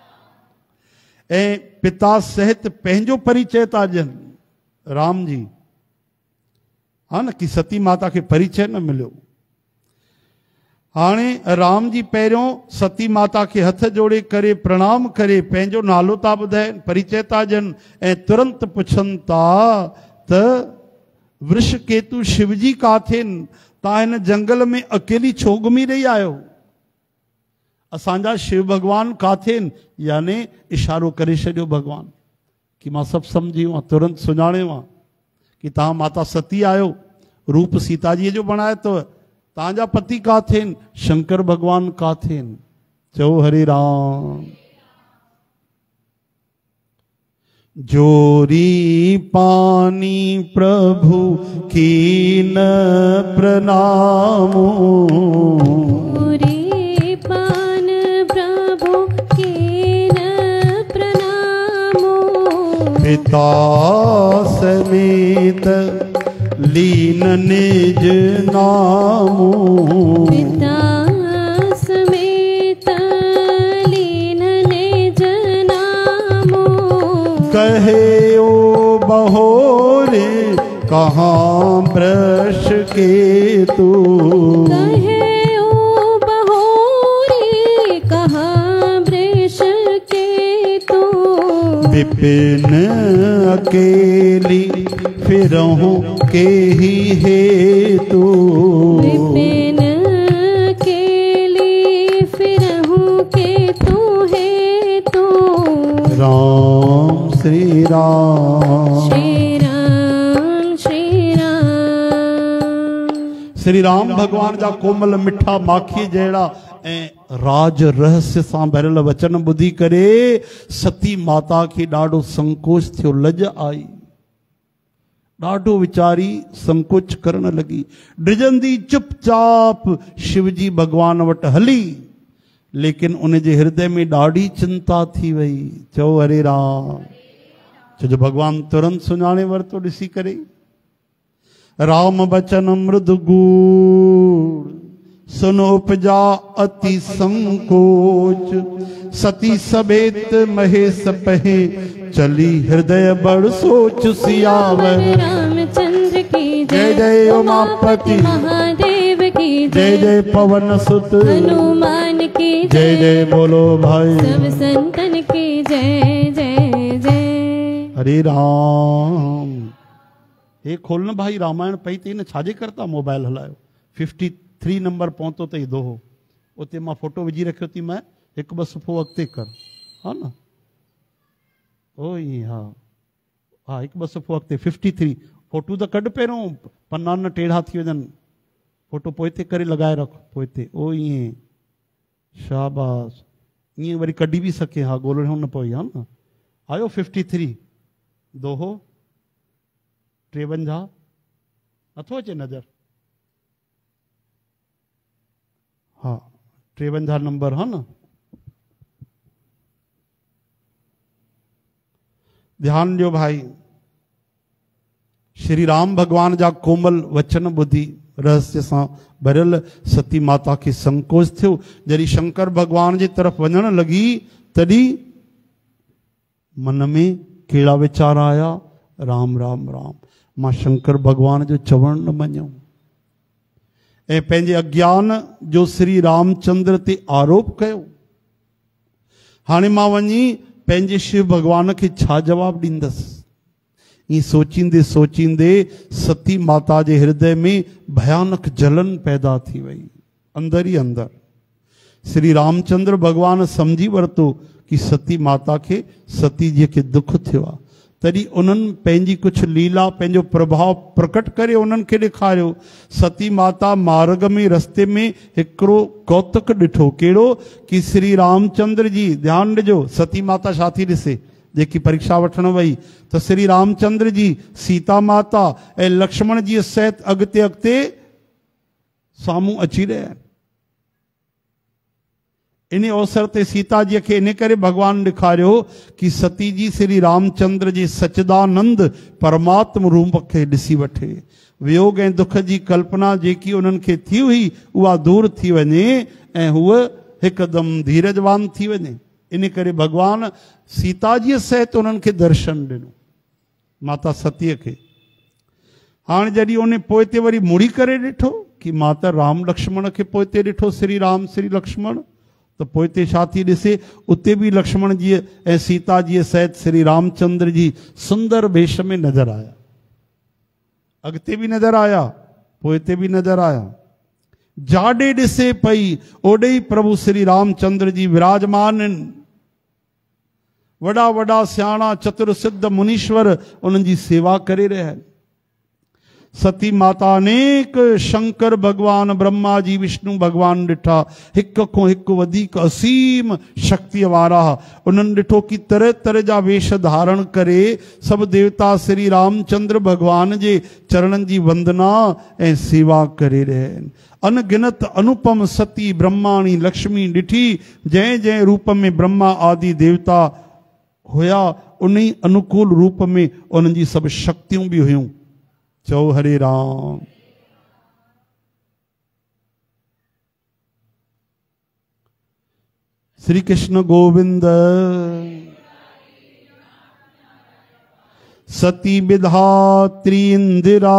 ऐं पिता सहित पंहिंजो परिचय था ॾियनि राम जी, हा न, कि सती माता खे परिचय न मिलियो। हाणे राम जी पहिरियों सती माता खे हथ जोड़े करे प्रणाम करे पंहिंजो नालो था ॿुधाइनि, परिचय था ॾियनि ऐं तुरंत पुछनि था त वृषकेतु शिवजी काथेनि, तव्हां हिन जंगल में अकेली छो घुमी रही आहियो, असांजा शिव भगवान काथेनि, यानी इशारो करे छॾियो भगवान कि मां सभु सम्झी वियो आहियां, तुरंत सुञाणियो आहे कि तव्हां माता सती आहियो, रूप सीता जी जो बणायो अथव, तव्हांजा पति काथेनि, शंकर भगवान काथेनि। चओ हरे राम। जोरी पानी प्रभु कीन प्रणामो, जोरी पान प्रभु कीन प्रणामो, पिता समेत लीन निज नामो, पिता समेत लीन निज नामो, कहे ओ बहोरे कहाँ वृष के तू, कहे ओ बहोरे कहाँ वृष के तू, विपिन अकेली फिरहूं के ही हेतु, विपिन अकेली फिरहूं के तू हेतु, राम श्री राम श्री राम श्री राम। श्री राम भगवान जा कोमल मिठा माखी जहिड़ा ऐं राज रहस्य सां भरियल वचन ॿुधी करे सती माता खे ॾाढो संकोच थियो, लज आई, ॾाढो वीचारी संकोच करण लगी, डिजंदी चुपचाप शिवजी भगवान वटि हली, लेकिन उन जे हृदय में ॾाढी चिंता थी वई। चओ हरे राम। छो जो भगवान तुरंत सुञाणे वरितो ॾिसी करे। राम बचन मृदु गूढ़ सुन उपजा अति संकोच, सती समेत महेश पहे चली हृदय बड़ सोच सियावर। रामचंद्र की जय जय उमापति महादेव की जय जय पवन सुत हनुमान की जय जय बोलो भाई सब संतन की जय जय जय। हरे राम। हे खोलन भाई रामायण पई थी न, छाजे करता मोबाइल हलायो। फिफ्टी थ्री नंबर पहुतो अथई दोहो, उते मां फोटो विझी रखियो थी, मैं हिकु ॿ सुफ़ो अॻिते कर, हा न, ओ ई हा हा हिकु ॿ सुफ़ो अॻिते फिफ्टी थ्री फोटू त कढ पहिरियों, पन्ना न टेढ़ा थी वञनि, फोटो पोइ ते करे लॻाए रख पोइ ते, ओ ईअं शाबाश, ईअं वरी कढी बि सघे, हा ॻोल्हणो न पवे, हा न। आयो फिफ्टी थ्री दोहो टेवंजाह, नथो अचे नज़र, हाँ टेवंजाह नंबर, हा न। ध्यान ॾियो भाई, श्री राम भगवान जा कोमल वचन ॿुधी रहस्य सां भरियल सती माता खे संकोच थियो। जॾहिं शंकर भगवान जे तरफ़ वञण लगी, तॾहिं मन में कहिड़ा वीचार आया? राम राम राम। मां शंकर भगवान जो चवण न मञूं ऐं पंहिंजे अज्ञान जो श्री रामचंद्र ते आरोप कयो। हाणे मां वञी पंहिंजे शिव भगवान खे छा जवाब ॾींदसि? ईअं सोचींदे सोचींदे सती माता जे हृदय में भयानक जलन पैदा थी वई। अंदर ई अंदर श्री रामचंद्र भगवान समझी वरितो कि सती माता खे सती जी खे दुख थियो आहे। तॾहिं उन्हनि पंहिंजी कुझु लीला पंहिंजो प्रभाव प्रकट करे उन्हनि खे ॾेखारियो। सती माता मार्ग में रस्ते में हिकिड़ो कौतुक ॾिठो। कहिड़ो? कि श्री रामचंद्र जी, ध्यानु ॾिजो, सती माता छा थी ॾिसे जेकी परीक्षा वठण वई, त श्री रामचंद्र जी, सीता माता ऐं लक्ष्मण जी सहित अॻिते अॻिते साम्हूं अची रहिया आहिनि। इन अवसर ते सीता जी खे इन करे भगवान ॾेखारियो कि सती जी श्री रामचंद्र जे सच्चिदानंद परमात्म रूप खे ॾिसी वठे। वियोग ऐं दुख जी कल्पना जेकी उन्हनि खे थी हुई उहा दूर थी वञे ऐं हूअ हिकदमि धीरजवान थी वञे। इन करे भगवान सीता जी सहित उन्हनि खे दर्शन ॾिनो, माता सतीअ खे। हाणे जॾहिं उन पोइ ते वरी मुड़ी करे ॾिठो कि माता राम लक्ष्मण खे पोइ ते ॾिठो, श्री राम श्री लक्ष्मण, तो पोइ ते छा थी ॾिसे? उते भी लक्ष्मण जी ऐं सीता जी सहित श्री रामचंद्र जी सुंदर वेश में नजर आया। अॻिते भी नजर आया, पोइ ते भी नजर आया। जाॾे ॾिसे पई ओॾे ई प्रभु श्री रामचंद्र जी विराजमान आहिनि। वॾा वॾा सियाणा चतुर सिद्ध मुनीश्वर उन्हनि जी सेवा करे रहिया आहिनि। सती माता अनेक शंकर भगवान, ब्रह्मा जी, विष्णु भगवान ॾिठा, हिक खां हिकु वधीक असीम शक्तिअ वारा। उन्हनि ॾिठो कि तरह तरह जा वेश धारण करे सभु देवता श्री रामचंद्र भगवान जे चरणनि जी वंदना ऐं सेवा करे रहिया आहिनि। अनगिनत अनुपम सती ब्रह्माणी लक्ष्मी ॾिठी, जंहिं जंहिं रूप में ब्रह्मा आदि देवता हुया उन ई अनुकूल रूप में उन्हनि जी सभु शक्तियूं भी हुयूं। चओ हरे राम। श्री कृष्ण गोविंद। सती विधात्री इंदिरा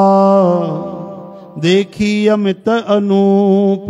देखी अमित अनूप।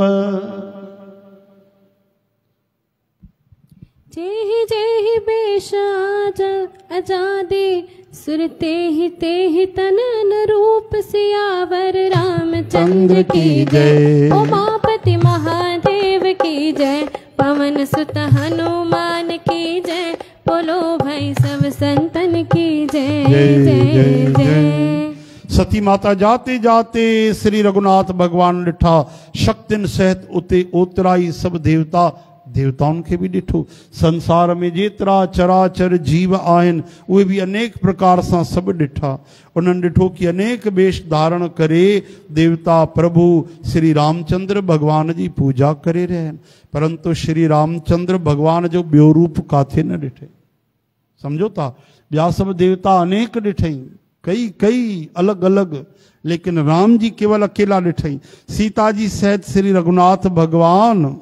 जेहि जेहि बेश अजादे सुरते ही ते ही तन अनुरूप सियावर रामचंद्र की जय। उमापति महादेव की जय। पवन सुत हनुमान की जय। बोलो भाई सब संतन की जय जय जय, जय। सती माता जाते जाते श्री रघुनाथ भगवान ॾिठा, शक्तिन सहित उते ओतराई सब देवता देवताउनि खे भी ॾिठो। संसार में जेतिरा चराचर जीव आहिनि उहे भी अनेक प्रकार सां सभु ॾिठा। उन्हनि ॾिठो कि अनेक वेश धारण करे देवता प्रभु श्री रामचंद्र भगवान जी पूजा करे रहिया आहिनि, परंतु श्री रामचंद्र भगवान जो ॿियो रूप काथे न ॾिठे। सम्झो था, ॿिया सभु देवता अनेक ॾिठई, कई कई अलॻि अलॻि, लेकिन राम जी केवल अकेला ॾिठई। सीता जी सहित श्री रघुनाथ भगवान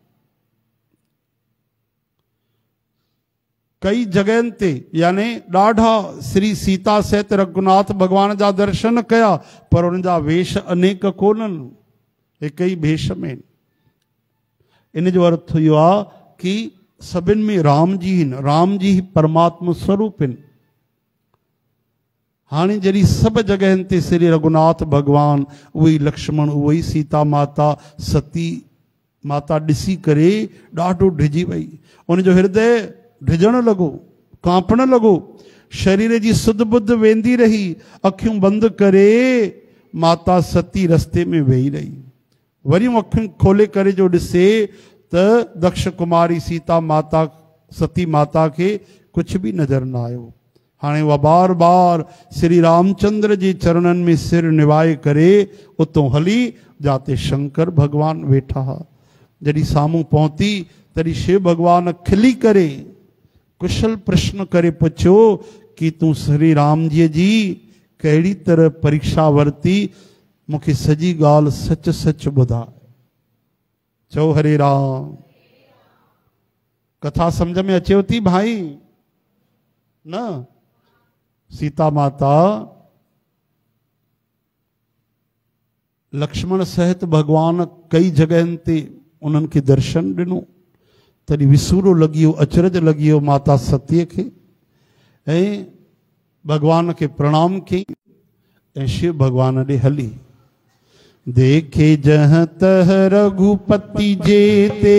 कई जगहनि ते यानी ॾाढा श्री सीता सहित रघुनाथ भगवान जा दर्शन कया, पर उन जा वेश अनेक कोन्हनि, हिक ई वेश में। इन जो अर्थ इहो आहे कि सभिनि में राम जी आहिनि, राम जी परमात्मा स्वरूप आहिनि। हाणे जॾहिं सभु जगहनि ते श्री रघुनाथ भगवान, उहो ई लक्ष्मण, उहो ई सीता माता, सती माता ॾिसी करे ॾाढो ढिजी वई। उनजो हृदय ढिजण लॻो, कांपण लॻो, शरीर जी सुध बुध वेंदी रही। अखियूं बंदि करे माता सती रस्ते में वेही रही। वरी अखियूं खोले करे जो ॾिसे त दक्ष कुमारी सीता माता सती माता खे कुछ भी नज़र न आयो। हाणे उहा बार बार श्री रामचंद्र जे चरणनि में सिर निवाए करे उतों हली जाते शंकर भगवान वेठा हा। जॾहिं साम्हूं पहुती तॾहिं शिव भगवान खिली करे कुशल प्रश्न करे पुछो कि तूं श्री राम जी जी कहिड़ी तरह परीक्षा वरती, मूंखे सॼी ॻाल्हि सच सच ॿुधाए। चओ हरे राम। कथा समझ में अचेव थी भाई? न सीता माता लक्ष्मण सहित भगवान कई जगह ते उन्हनि खे दर्शन ॾिनो, तॾहिं विसूरो लॻियो, अचरज लॻियो माता सतीअ खे, ऐं भगवान खे प्रणाम कई ऐं शिव भगवान ॾे हली। देखे जह तह रघुपति जेते,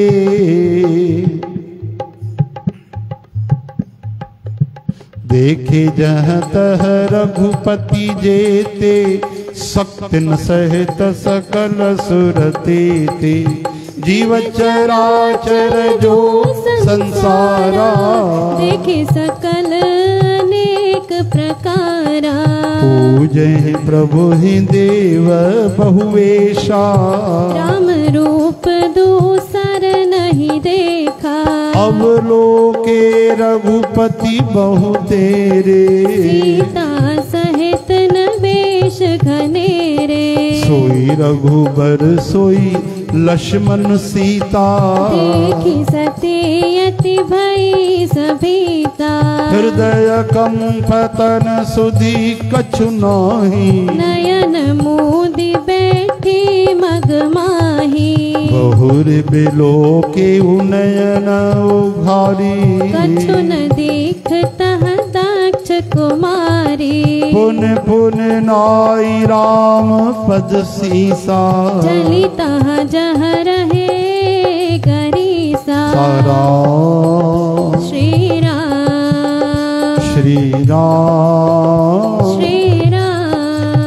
देखे जह तह रघुपति जेते, शक्तिन सहित सकल सुरते ते, जीव चराचर जो संसारा, देखे सकल अनेक प्रकारा, पूजे प्रभु ही देव बहुवेशा, राम रूप दूसर नहीं देखा, अवलोके रघुपति बहु तेरे, सीता सहित नवेश घनेरे, सोई रघुबर सोई लक्ष्मण सीता, देखी सती अति भई सभीता, हृदय कंपतन सुधी कछु नाही, नयन मोदी बैठी मगमाही, बहुर बिलो के उनयन उघारी, कछु न देखता दक्ष कुमारी, पुन पुन नाई राम पद सीसा, चलिता जह रहे गरीसा, सारा श्री राम श्री राम। श्री राम।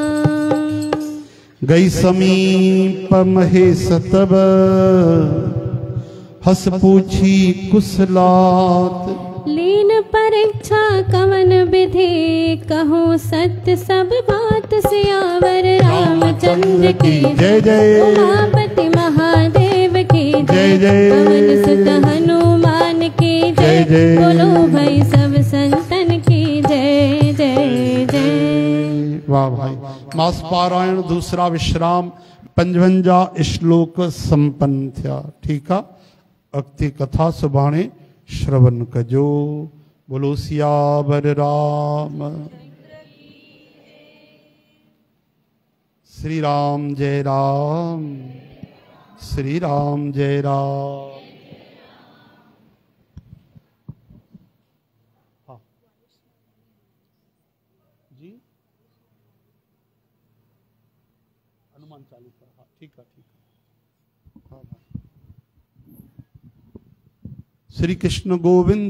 गई समीप महेश तब, हस पूछी कुशलात, लीन परीक्षा कवन विधि, कहूँ सत्य सब बात, सियावर रामचंद्र की जय जय, उमापति महादेव की जय जय, पवन सुत हनुमान की जय जय, बोलो भाई सब संतन की जय जय जय। वाह भाई। मास पारायण दूसरा विश्राम पंजवंजा श्लोक संपन्न थिया। ठीक है, अॻिते कथा सुभाणे श्रवण कजो। बोलो सियावर राम। श्री राम जय राम, श्री राम जय राम। हाँ जी, हनुमान चालीसा। हाँ ठीक है, ठीक है। हाँ हाँ। श्री कृष्ण गोविंद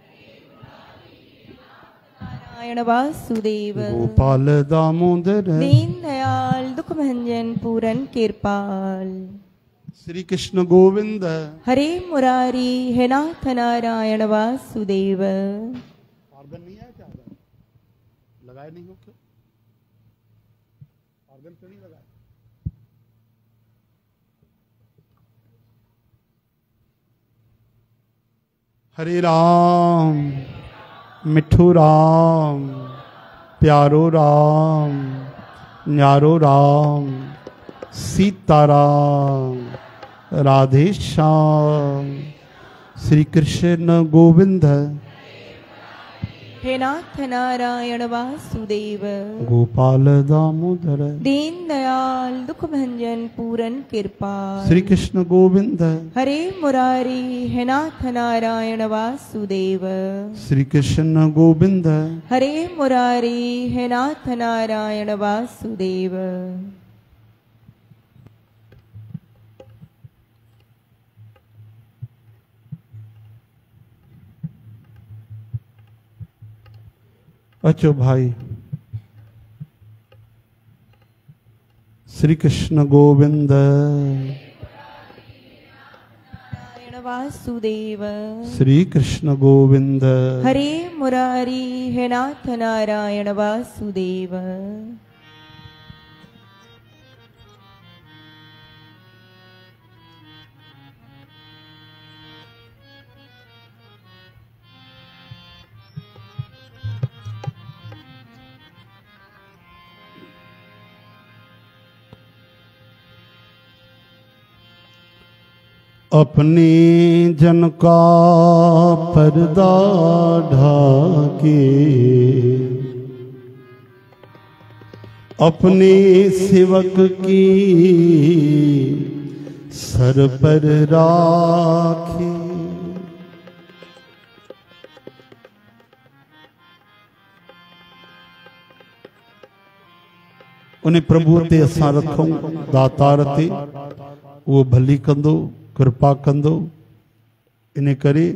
नारायण वासुदेव, गोपाल दामोदर, दीन दयाल दुख भंजन पूरन कृपाल। श्री कृष्ण गोविंद हरे मुरारी हे नाथ नारायण वासुदेव। ऑर्गन नहीं है क्या? लगाए नहीं हो क्यों? ऑर्गन क्यों नहीं लगाए? हरे राम मिठू राम, प्यारो राम, न्यारो राम, सीताराम, राधे श्याम। श्री कृष्ण गोविंद हे नाथ नारायण वासुदेव, गोपाल दामोदर, दीन दयाल दुख भंजन पूरन कृपाल। श्री कृष्ण गोविंद हरे मुरारी हे नाथ नारायण वासुदेव। श्री कृष्ण गोविंद हरे मुरारी हे नाथ नारायण वासुदेव। अचो भाई। श्री कृष्ण गोविंद नारायण वासुदेव। श्री कृष्ण गोविंद हरे मुरारी हे नाथ नारायण वासुदेव। अपने जन का पर्दा ढाके अपने सेवक की सर पर राखे। उन्हें प्रभु ते असां रखूं दातार ते वो भली कंदो कृपा कंदो। इन करे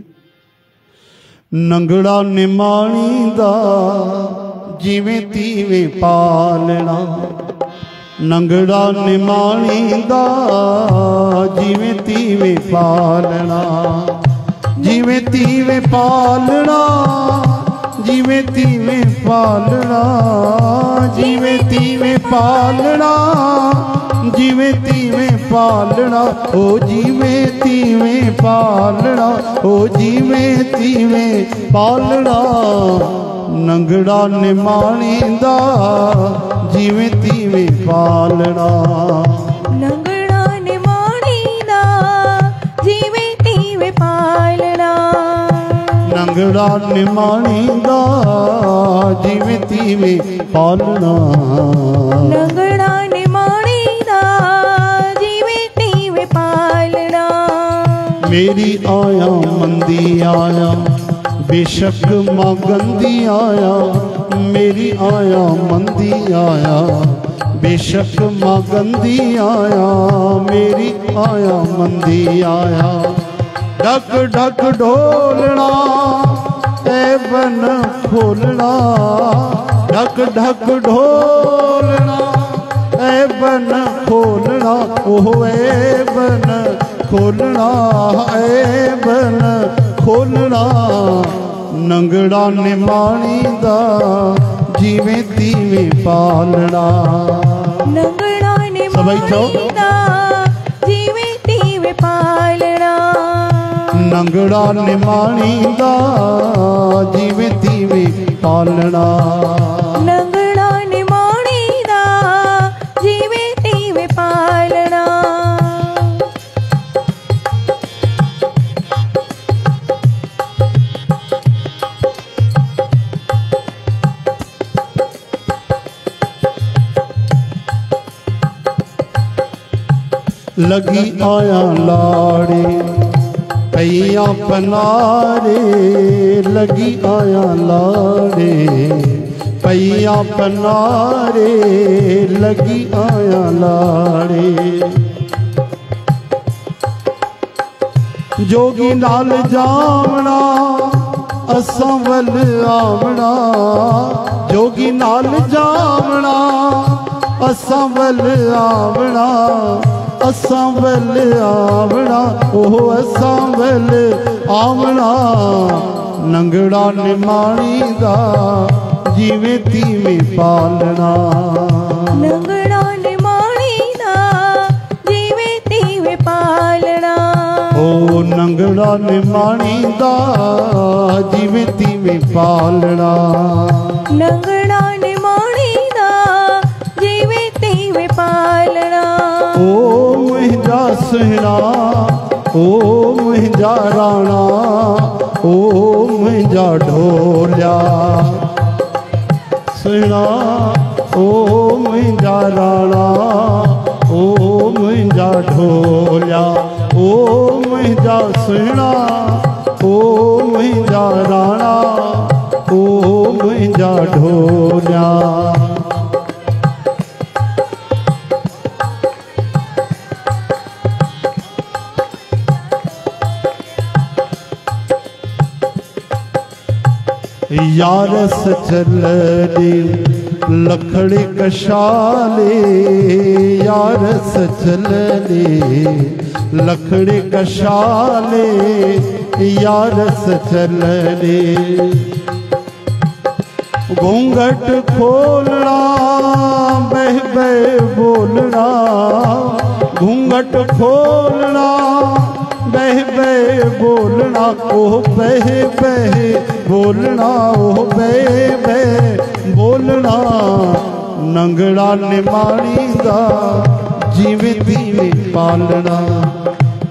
नंगड़ा निमाणींदा जिवें तीवें पालना, नंगड़ा निमाणींदा जिवें तीवें पालना, जिवें तीवें पालना, जिवें तीवें पालना, जिवें तीवें पालना, जिवें तीवें पालना, ओ जिवें तीवें पालना, ओ जिवें तीवें पालना। नंगड़ा निमाणींदा जिवें तीवें पालना, नंगड़ा निमाणींदा जिवें तीवें पालना, नंगड़ा निमाणींदा जिवें तीवें पालना, नंगड़ा निमाणींदा जिवें तीवें पालना। मेरी आया मंदी आया बेशक मां गंदी आया, मेरी आया मंदी आया बेशक मां गंदी आया, मेरी आया मंदी आया। ढक ढक ढोलना ए बन खोलना, ढक ढक ढोलना ए बन खोलना, ओह ए बन खोलना, ए बन खोलना। नंगड़ा निमाणींदा जिवें तीवें पालना, नंगड़ा निमाणींदा जिवें तीवें पालना, नंगड़ा निमाणींदा जिवें तीवें पालना, नंगड़ा निमाणींदा जिवें तीवें पालना। लगी आया लाड़े पैया पनारे, लगी आया लाड़े पैया पनारे, लगी आया लाड़े। जोगी नाल जावना असां वल आवना, जोगी नाल जावना असां वल आवना, असां वल आवना, ओह असां वल आवना। नंगड़ा निमाणींदा जिवें तीवें पालना, नंगड़ा निमाणींदा जिवें तीवें पालना, ओ नंगड़ा निमाणींदा जिवें तीवें पालना, नंगड़ा निमाणींदा जिवें तीवें पालना। ओ मुंहिंजा सुहिणा ओ मुंहिंजा राणा, ओ मुंहिंजा ढोलिया सुहिणा, ओ मुंहिंजा राणा, ओ मुंहिंजा ढोलिया, ओ मुंहिंजा सुहिणा, ओ मुंहिंजा राणा, ओ मुंहिंजा ढोलिया। यारस चलने लखड़े कशाले, यारस चलने लखड़े कशाले, यारस चलने। घूंघट खोलना बह बह बोलना, घूंघट खोलना बह बह बोलना, ओह बह बह बोलना, ओह बह बह बोलना। नंगड़ा निमाणींदा जिवें तीवें पालना,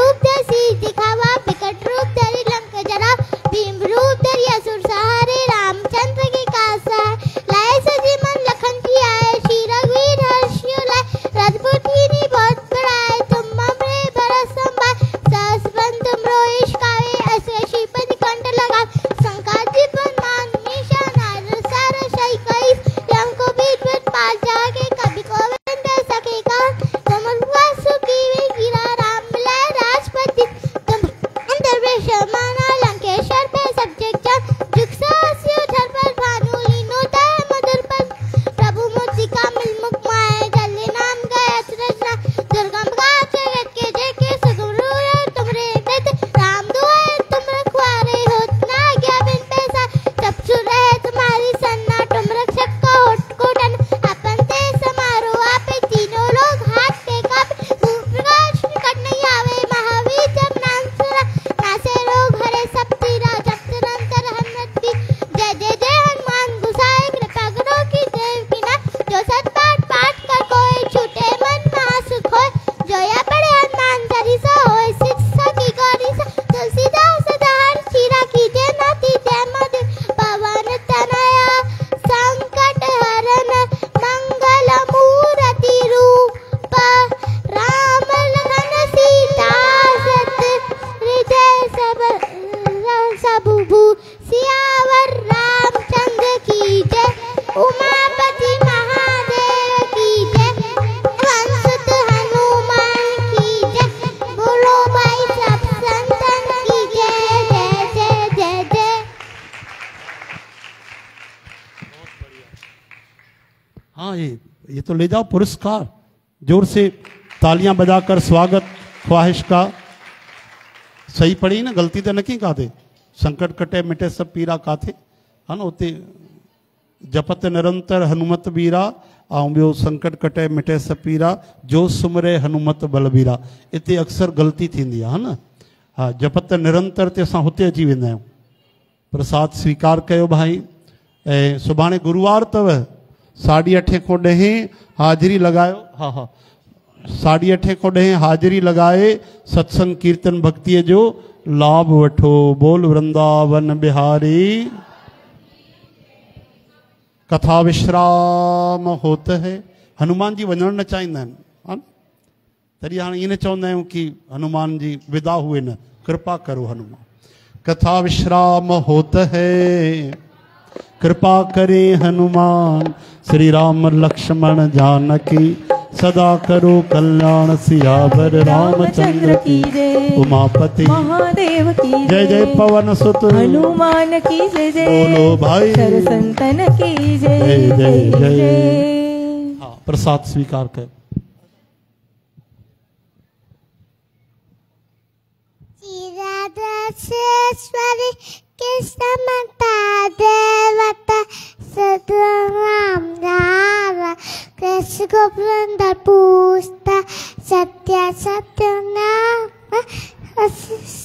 रूप जैसी दिखावा, विकट रूप धरी लंक जरा, भीम रूप धरी असुर सहारे, रामचंद्र की कासा लाए सजी मन लखन की आए, श्री रघुवीर हर्षियों लाए, राजपूत कीनी बहुत बड़ाए, तुम अमरे भरत संभाए, सहस बन तुम रोइश गावे, ऐसे श्रीपति कंठ लगा, संकाजी पर मान मीशा नार सारा शाही कई, लंको बीच में पाल जाके कभी गोविंद सकेगा, तुम वासुकी में गिरा राम मिलाए राजपति, तुम अंदर माना लंकेश्वर पे सब जग जान, जुग सहसी उधर पर भानु लीनो दय मधुर पर, प्रभु मुद्रिका मिल मुख माए, जल्दी नाम गए रचना, दुर्गम गात जगत के जय के सगुरु तुमरे देते, राम दुआए तुम रखवारे होत ना गया बिन पैसा, चपचू रहे तुम्हारी सन्ना, तुम रक्षक का होठ को डन, अपन ते समारो आपे तीनों लोग हाथ पे कापे, धूप प्रकाश निकट नहीं आवे, महावीर जब नाम सुना, नासे रोग हरे सब पीरा, जब निरंतर हनुमत भी, जय जय जय हनुमान गुसाए, कृपा करो की देव की ना, जो सत पाठ पाठ कर कोई, छूटे मन महासुख होय, जो या पढ़े हनुमान चालीसा होय, शिक्षा की गौरी सा, तुलसीदास सदा हर चीरा कीजे नाती जय मधु, पवन तनया संकट हरन, मंगल मूर्ति रूप, राम लखन सीता सत, हृदय सब सब भू, सियावर रामचंद्र की जय, उमापति महादेव की जय, वंशुत हनुमान की जय, बोलो भाई सब संतन की जय जय जय जय जय। हाँ, ये ये तो ले जाओ पुरस्कार, जोर से तालियां बजाकर स्वागत ख्वाहिश का। सही पढ़ी ना, गलती तो न की काथे, संकट कटे मिटे सब पीरा काथे, है ना, उते जपत निरंतर हनुमत बीरा, ऐं ॿियो संकट कटे मिटे सब पीरा, जो सुमरे हनुमत बलबीरा, इते अक्सर गलती थींदी आहे, है न। हा, जपत निरंतर ते असां हुते अची वेंदा आहियूं। प्रसाद स्वीकार कयो भाई। ऐं सुभाणे गुरुवार अथव, साढी अठे खां ॾहें हाज़िरी लॻायो। हा हा, साढी अठे खां ॾहें हाज़िरी लॻाए सत्संग कीर्तन भक्तीअ जो लाभ वठो। बोल वृंदावन बिहारी। कथा विश्राम होत है। हनुमान जी वञणु न चाहींदा आहिनि, हा न, तॾहिं हाणे ईअं न चवंदा आहियूं कि हनुमान जी विदा हुए न, कृपा करो हनुमान। कथा विश्राम होत है, कृपा करे हनुमान। श्री राम लक्ष्मण जानकी सदा करो कल्याण। सियावर रामचंद्र की जय। उमापति महादेव की जय। जय पवन सुत हनुमान की जय जय। बोलो भाई सरसंतन की जय जय जय जय। हाँ, प्रसाद स्वीकार कर। श्री कृष्ण मता देवता सतराम नाम कृष्ण गोविंद पूछता सत्य सत्य नाम।